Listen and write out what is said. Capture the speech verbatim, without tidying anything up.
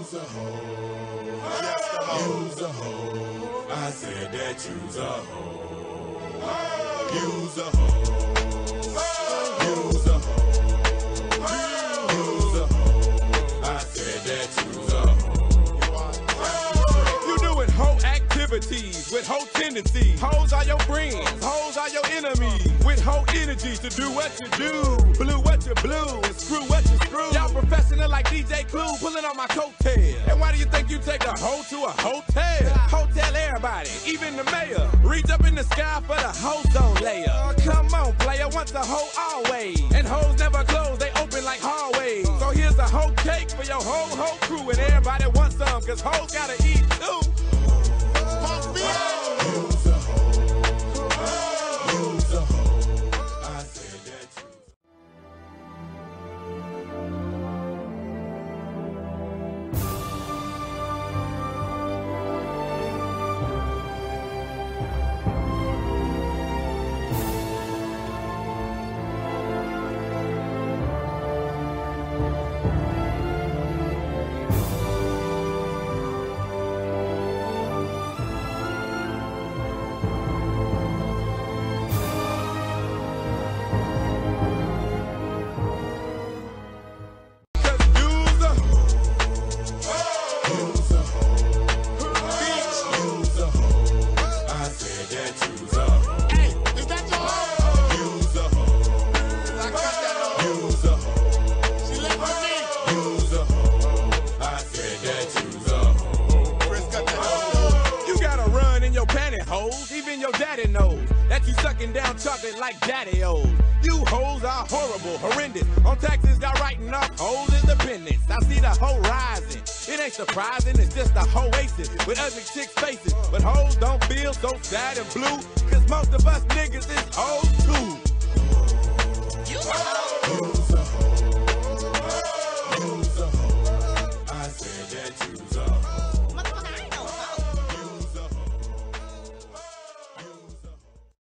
You's a hoe. Yes, the hoe. You's a hoe. I said that you's a hoe. You's a hoe. You's a hoe. You's a hoe. I said that you's a hoe. You doing hoe activities with hoe tendencies. Hoes are your friends. Hoes are your enemies. With hoe energy to do what you do. Blue what you blue and screw what you screw. Y'all professional like D J Clue pulling on my coattail. And why do you think you take a hoe to a hotel? Hotel everybody, even the mayor. Reach up in the sky for the hoe zone layer. Uh, come on, player, once a hoe always. And hoes never close, they open like hallways. So here's a hoe cake for your whole hoe crew. And everybody wants some, cause hoes gotta eat too. Even your daddy knows that you sucking down chocolate like daddy-o's. You hoes are horrible, horrendous. On taxes, got writing off hoes independence. I see the hoe rising. It ain't surprising, it's just a hoasis with ugly chicks' faces. But hoes don't feel so sad and blue, cause most of us niggas is hoes too. You hoes.